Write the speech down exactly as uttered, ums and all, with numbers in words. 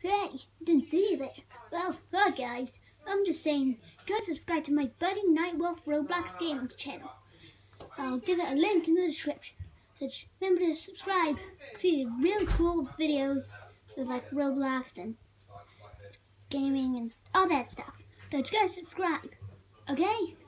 Hey, didn't see you there. Well, hi guys. I'm just saying, go subscribe to my buddy Nightwolf Roblox gaming channel. I'll give it a link in the description. So remember to subscribe. See real cool videos with like Roblox and gaming and all that stuff. So just go subscribe. Okay?